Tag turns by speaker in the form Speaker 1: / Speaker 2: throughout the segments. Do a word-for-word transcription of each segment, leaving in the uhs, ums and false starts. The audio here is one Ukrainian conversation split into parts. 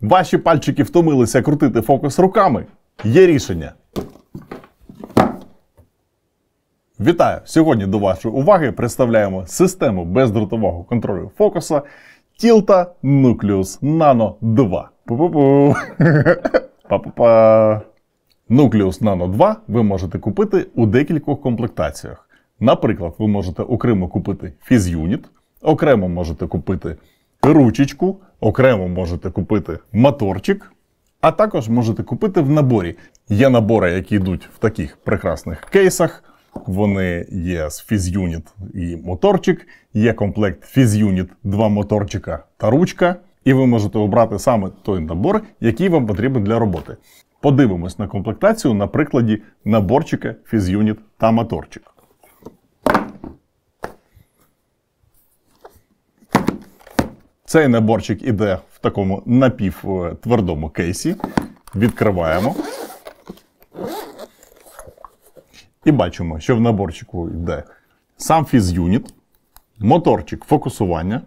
Speaker 1: Ваші пальчики втомилися крутити фокус руками? Є рішення. Вітаю! Сьогодні до вашої уваги представляємо систему бездротового контролю фокуса Tilta Nucleus Nano два. Пу-пу-пу. Па-па-па. Nucleus Nano два ви можете купити у декількох комплектаціях. Наприклад, ви можете окремо купити фіз-юніт, окремо можете купити ручечку, окремо можете купити моторчик, а також можете купити в наборі. Є набори, які йдуть в таких прекрасних кейсах. Вони є з фіз-юніт і моторчик, є комплект фіз-юніт, два моторчика та ручка. І ви можете обрати саме той набор, який вам потрібен для роботи. Подивимось на комплектацію на прикладі наборчика фіз-юніт та моторчик. Цей наборчик іде в такому напівтвердому кейсі. Відкриваємо. І бачимо, що в наборчику йде сам фіз-юніт, моторчик фокусування,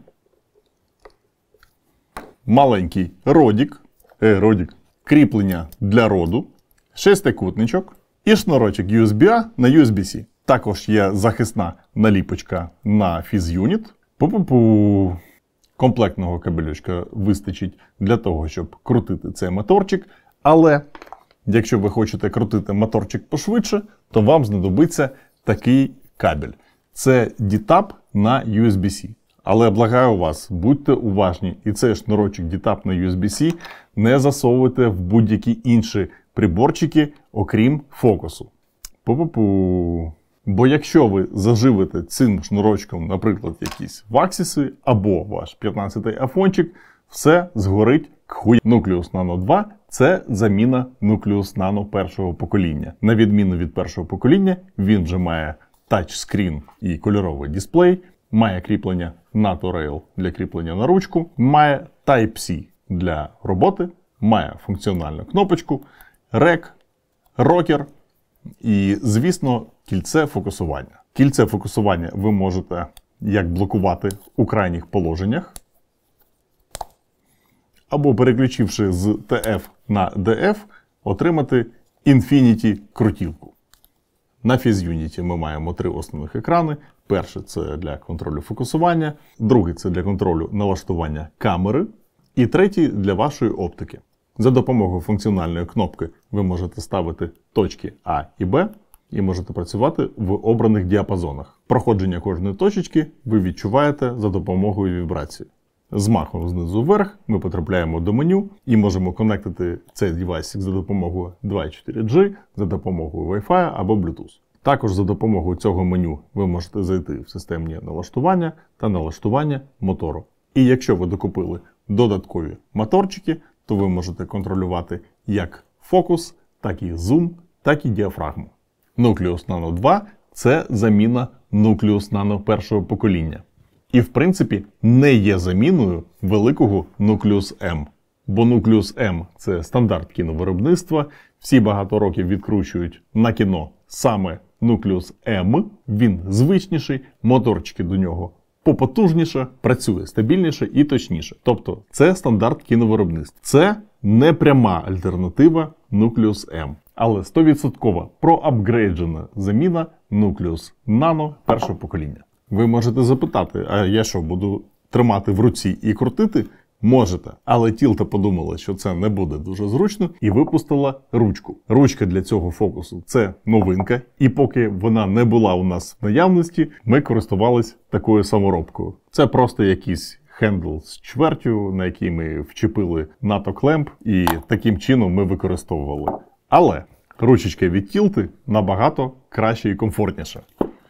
Speaker 1: маленький родік, е, родік, кріплення для роду, шестикутничок і шнурочок ю ес бі-A на ю ес бі-C. Також є захисна наліпочка на фіз-юніт. Пу-пу-пу. Комплектного кабелючка вистачить для того, щоб крутити цей моторчик, але якщо ви хочете крутити моторчик пошвидше, то вам знадобиться такий кабель. Це ді тап на ю ес бі-C. Але благаю вас, будьте уважні, і цей шнурочок ді тап на ю ес бі-C не засовуйте в будь-які інші приборчики, окрім фокусу. Пу-пу-пу. Бо якщо ви заживете цим шнурочком, наприклад, якісь ваксіси або ваш п'ятнадцятий айфончик, все згорить к хуй. Nucleus Nano два – це заміна Nucleus Nano першого покоління. На відміну від першого покоління, він вже має тачскрін і кольоровий дисплей, має кріплення NATO Rail для кріплення на ручку, має Type-C для роботи, має функціональну кнопочку, рек, рокер і, звісно, кільце фокусування. Кільце фокусування ви можете як блокувати у крайніх положеннях, або переключивши з те еф на де еф, отримати Infinity крутілку. На фіз-юніті ми маємо три основних екрани. Перший – це для контролю фокусування, другий – це для контролю налаштування камери, і третій – для вашої оптики. За допомогою функціональної кнопки ви можете ставити точки А і Б, і можете працювати в обраних діапазонах. Проходження кожної точечки ви відчуваєте за допомогою вібрації. З махом знизу вверх ми потрапляємо до меню і можемо конектити цей девайсик за допомогою два і чотири джі, за допомогою Wi-Fi або Bluetooth. Також за допомогою цього меню ви можете зайти в системні налаштування та налаштування мотору. І якщо ви докупили додаткові моторчики, то ви можете контролювати як фокус, так і зум, так і діафрагму. Nucleus Nano два – це заміна Nucleus Nano першого покоління. І, в принципі, не є заміною великого Nucleus M. Бо Nucleus M – це стандарт кіновиробництва. Всі багато років відкручують на кіно саме Nucleus M. Він звичніший, моторчики до нього попотужніше, працює стабільніше і точніше. Тобто, це стандарт кіновиробництва. Це не пряма альтернатива Nucleus M. Але сто відсотків проапгрейджена заміна Nucleus Nano першого покоління. Ви можете запитати, а я що, буду тримати в руці і крутити? Можете. Але Tilta подумала, що це не буде дуже зручно і випустила ручку. Ручка для цього фокусу – це новинка. І поки вона не була у нас в наявності, ми користувались такою саморобкою. Це просто якийсь хендл з чвертю, на який ми вчепили НАТО клемп, і таким чином ми використовували. Але ручечка від Tilta набагато краще і комфортніше.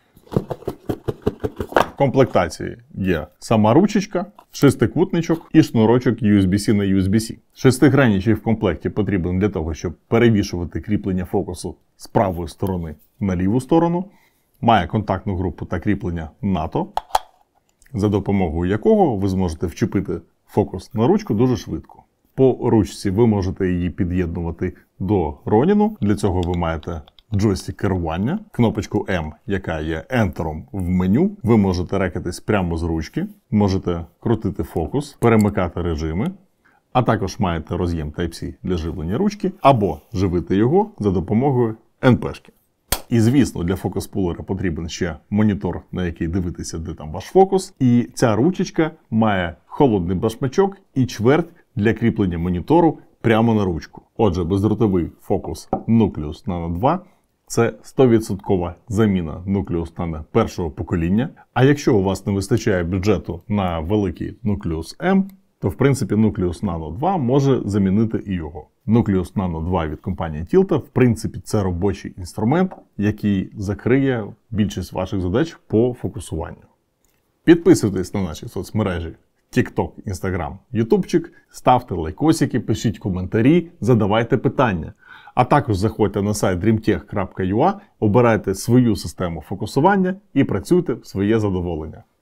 Speaker 1: В комплектації є сама ручечка, шестикутничок і шнурочок ю ес бі-C на ю ес бі-C. Шестигранничий в комплекті потрібен для того, щоб перевішувати кріплення фокусу з правої сторони на ліву сторону. Має контактну групу та кріплення НАТО, за допомогою якого ви зможете вчепити фокус на ручку дуже швидко. По ручці ви можете її під'єднувати до Ronin. Для цього ви маєте джойстик керування, кнопочку М, яка є ентером в меню. Ви можете рекатись прямо з ручки, можете крутити фокус, перемикати режими. А також маєте роз'єм Type-C для живлення ручки, або живити його за допомогою ен пе-шки. І, звісно, для фокус-пулера потрібен ще монітор, на який дивитися, де там ваш фокус. І ця ручечка має холодний башмачок і чверть для кріплення монітору прямо на ручку. Отже, бездротовий фокус Nucleus Nano два – це сто відсотків заміна Nucleus Nano першого покоління. А якщо у вас не вистачає бюджету на великий Nucleus M, то в принципі Nucleus Nano два може замінити і його. Nucleus Nano два від компанії Tilta, в принципі, це робочий інструмент, який закриє більшість ваших задач по фокусуванню. Підписуйтесь на наші соцмережі TikTok, Instagram, ютубчик, ставте лайкосики, пишіть коментарі, задавайте питання. А також заходьте на сайт дрімтех крапка ю а, обирайте свою систему фокусування і працюйте в своє задоволення.